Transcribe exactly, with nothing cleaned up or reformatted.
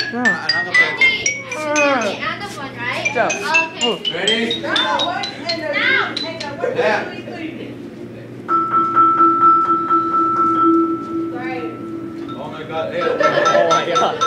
Andy, you did the other one, right? Go. Okay. Ready? Now. Yeah. Great. Oh my God. Oh my God.